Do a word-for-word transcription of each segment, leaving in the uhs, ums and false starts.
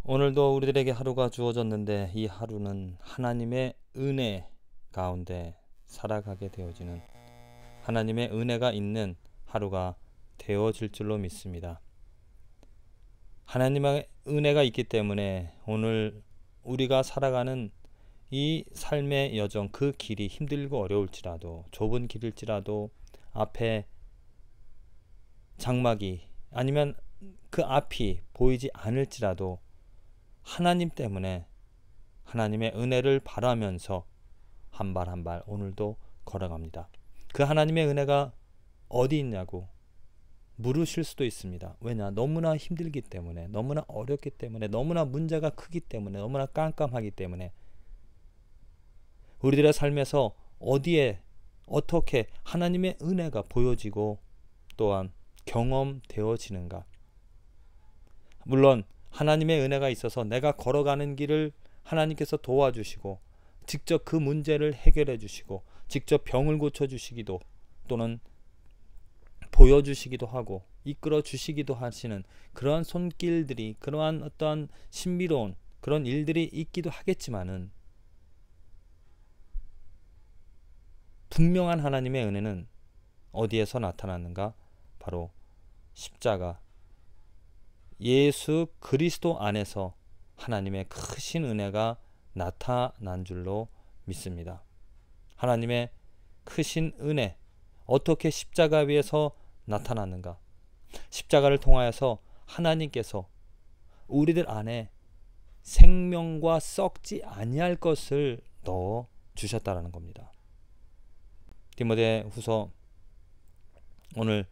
오늘도 우리들에게 하루가 주어졌는데 이 하루는 하나님의 은혜 가운데 살아가게 되어지는 하나님의 은혜가 있는 하루가 되어질 줄로 믿습니다. 하나님의 은혜가 있기 때문에 오늘 우리가 살아가는 이 삶의 여정, 그 길이 힘들고 어려울지라도, 좁은 길일지라도, 앞에 장막이 아니면 그 앞이 보이지 않을지라도 하나님 때문에 하나님의 은혜를 바라면서 한 발 한 발 오늘도 걸어갑니다. 그 하나님의 은혜가 어디 있냐고 물으실 수도 있습니다. 왜냐? 너무나 힘들기 때문에, 너무나 어렵기 때문에, 너무나 문제가 크기 때문에, 너무나 깜깜하기 때문에 우리들의 삶에서 어디에 어떻게 하나님의 은혜가 보여지고 또한 경험되어지는가. 물론 하나님의 은혜가 있어서 내가 걸어가는 길을 하나님께서 도와주시고 직접 그 문제를 해결해 주시고 직접 병을 고쳐주시기도 또는 보여주시기도 하고 이끌어 주시기도 하시는 그러한 손길들이, 그러한 어떠한 신비로운 그런 일들이 있기도 하겠지만은 분명한 하나님의 은혜는 어디에서 나타났는가? 바로 십자가 예수 그리스도 안에서 하나님의 크신 은혜가 나타난 줄로 믿습니다. 하나님의 크신 은혜, 어떻게 십자가 위에서 나타났는가? 십자가를 통하여서 하나님께서 우리들 안에 생명과 썩지 아니할 것을 넣어 주셨다라는 겁니다. 디모데후서 오늘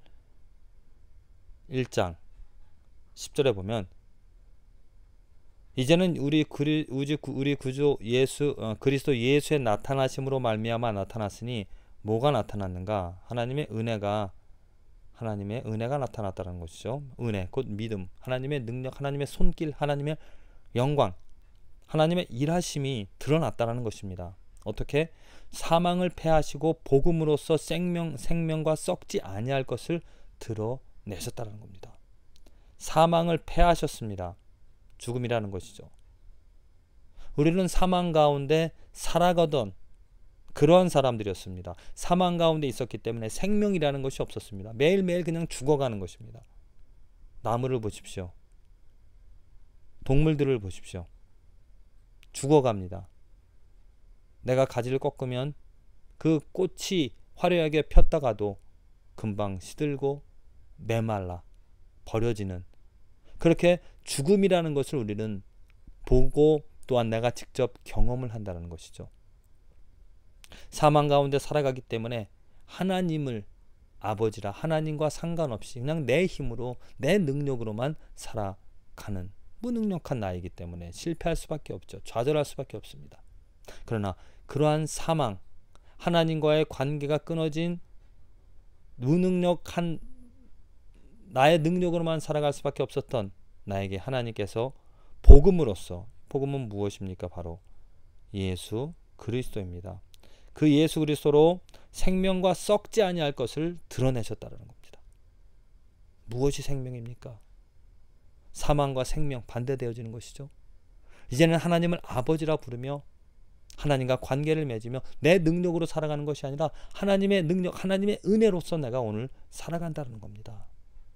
일 장 십 절에 보면 이제는 우리 구리, 우리 구주 예수 어, 그리스도 예수의 나타나심으로 말미암아 나타났으니 뭐가 나타났는가? 하나님의 은혜가 하나님의 은혜가 나타났다는 것이죠. 은혜 곧 믿음, 하나님의 능력, 하나님의 손길, 하나님의 영광, 하나님의 일하심이 드러났다는 것입니다. 어떻게? 사망을 패하시고 복음으로써 생명, 생명과 썩지 아니할 것을 드러내셨다는 겁니다. 사망을 패하셨습니다. 죽음이라는 것이죠. 우리는 사망 가운데 살아가던 그러한 사람들이었습니다. 사망 가운데 있었기 때문에 생명이라는 것이 없었습니다. 매일매일 그냥 죽어가는 것입니다. 나무를 보십시오. 동물들을 보십시오. 죽어갑니다. 내가 가지를 꺾으면 그 꽃이 화려하게 폈다가도 금방 시들고 메말라 버려지는, 그렇게 죽음이라는 것을 우리는 보고 또한 내가 직접 경험을 한다는 것이죠. 사망 가운데 살아가기 때문에 하나님을 아버지라, 하나님과 상관없이 그냥 내 힘으로 내 능력으로만 살아가는 무능력한 나이기 때문에 실패할 수밖에 없죠. 좌절할 수밖에 없습니다. 그러나 그러한 사망, 하나님과의 관계가 끊어진 무능력한 나의 능력으로만 살아갈 수밖에 없었던 나에게 하나님께서 복음으로써, 복음은 무엇입니까? 바로 예수 그리스도입니다. 그 예수 그리스도로 생명과 썩지 아니할 것을 드러내셨다는 겁니다. 무엇이 생명입니까? 사망과 생명 반대되어지는 것이죠. 이제는 하나님을 아버지라 부르며 하나님과 관계를 맺으며 내 능력으로 살아가는 것이 아니라 하나님의 능력, 하나님의 은혜로서 내가 오늘 살아간다는 겁니다.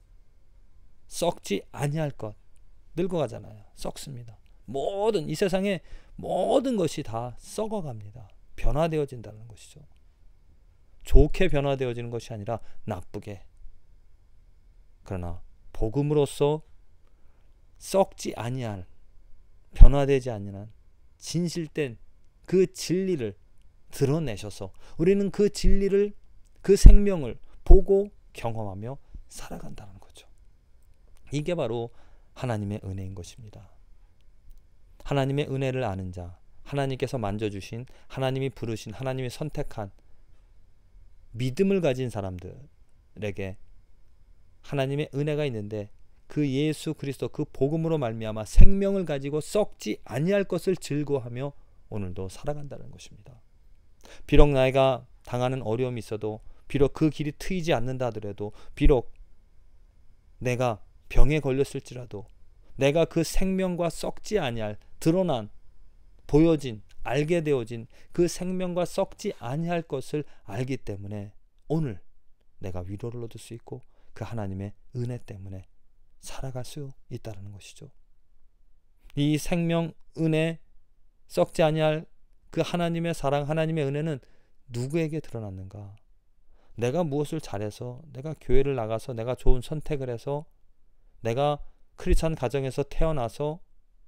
썩지 아니할 것, 늙어가잖아요. 썩습니다. 모든 이 세상의 모든 것이 다 썩어갑니다. 변화되어진다는 것이죠. 좋게 변화되어지는 것이 아니라 나쁘게. 그러나 복음으로써 썩지 아니할, 변화되지 아니한 진실된 그 진리를 드러내셔서 우리는 그 진리를, 그 생명을 보고 경험하며 살아간다는 거죠. 이게 바로 하나님의 은혜인 것입니다. 하나님의 은혜를 아는 자, 하나님께서 만져주신, 하나님이 부르신, 하나님이 선택한 믿음을 가진 사람들에게 하나님의 은혜가 있는데 그 예수 그리스도, 그 복음으로 말미암아 생명을 가지고 썩지 아니할 것을 즐거워하며 오늘도 살아간다는 것입니다. 비록 나이가 당하는 어려움이 있어도, 비록 그 길이 트이지 않는다 하더라도, 비록 내가 병에 걸렸을지라도, 내가 그 생명과 썩지 아니할 드러난 보여진 알게 되어진 그 생명과 썩지 아니할 것을 알기 때문에 오늘 내가 위로를 얻을 수 있고 그 하나님의 은혜 때문에 살아갈 수 있다는 것이죠. 이 생명, 은혜, 썩지 아니할 그 하나님의 사랑, 하나님의 은혜는 누구에게 드러났는가? 내가 무엇을 잘해서, 내가 교회를 나가서, 내가 좋은 선택을 해서, 내가 크리스찬 가정에서 태어나서,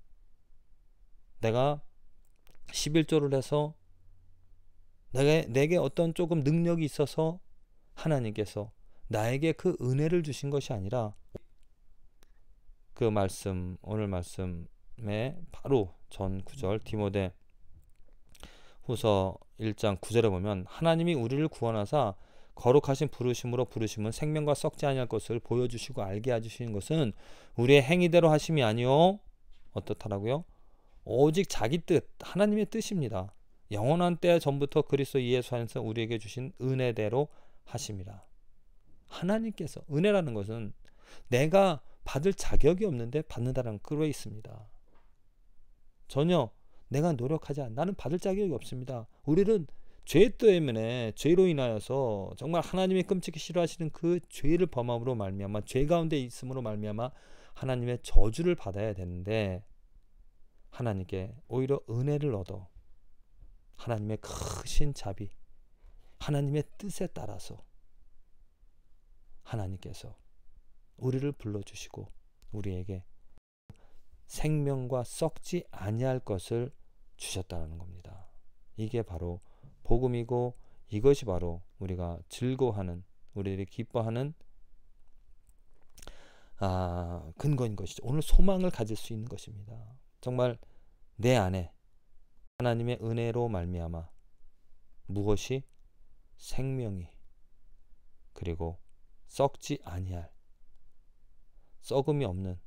내가 십일조를 해서, 내게, 내게 어떤 조금 능력이 있어서 하나님께서 나에게 그 은혜를 주신 것이 아니라 그 말씀, 오늘 말씀에 바로 전 구절 디모데 후서 일 장 구 절에 보면 하나님이 우리를 구원하사 거룩하신 부르심으로 부르심은 생명과 썩지 아니할 것을 보여주시고 알게 해주시는 것은 우리의 행위대로 하심이 아니요 어떻다라고요? 오직 자기 뜻, 하나님의 뜻입니다. 영원한 때 전부터 그리스도 예수 안에서 우리에게 주신 은혜대로 하심이라. 하나님께서, 은혜라는 것은 내가 받을 자격이 없는데 받는다는 그로 있습니다. 전혀 내가 노력하지 않아. 나는 받을 자격이 없습니다. 우리는 죄 때문에, 죄로 인하여서 정말 하나님이 끔찍히 싫어하시는 그 죄를 범함으로 말미암아, 죄 가운데 있음으로 말미암아 하나님의 저주를 받아야 되는데 하나님께 오히려 은혜를 얻어 하나님의 크신 자비, 하나님의 뜻에 따라서 하나님께서 우리를 불러주시고 우리에게 생명과 썩지 아니할 것을 주셨다는 겁니다. 이게 바로 복음이고 이것이 바로 우리가 즐거워하는, 우리들이 기뻐하는 아, 근거인 것이죠. 오늘 소망을 가질 수 있는 것입니다. 정말 내 안에 하나님의 은혜로 말미암아 무엇이 생명이 그리고 썩지 아니할, 썩음이 없는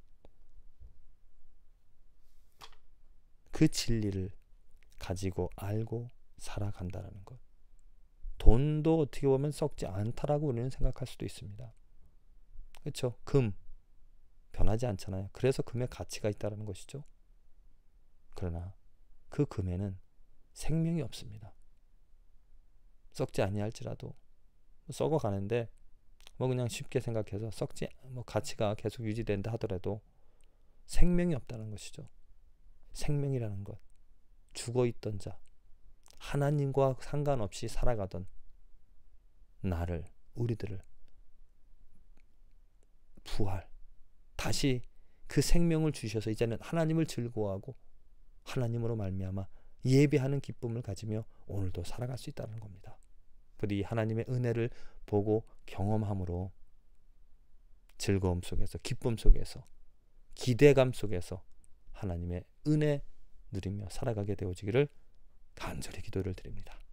그 진리를 가지고 알고 살아간다는 것. 돈도 어떻게 보면 썩지 않다라고 우리는 생각할 수도 있습니다. 그렇죠? 금 변하지 않잖아요. 그래서 금의 가치가 있다는 것이죠. 그러나 그 금에는 생명이 없습니다. 썩지 아니할지라도 썩어가는데 뭐 그냥 쉽게 생각해서 썩지 뭐 가치가 계속 유지된다 하더라도 생명이 없다는 것이죠. 생명이라는 것, 죽어있던 자, 하나님과 상관없이 살아가던 나를, 우리들을 부활, 다시 그 생명을 주셔서 이제는 하나님을 즐거워하고 하나님으로 말미암아 예배하는 기쁨을 가지며 오늘도 살아갈 수 있다는 겁니다. 그리고 이 하나님의 은혜를 보고 경험함으로 즐거움 속에서, 기쁨 속에서, 기대감 속에서 하나님의 은혜 누리며 살아가게 되어지기를 간절히 기도를 드립니다.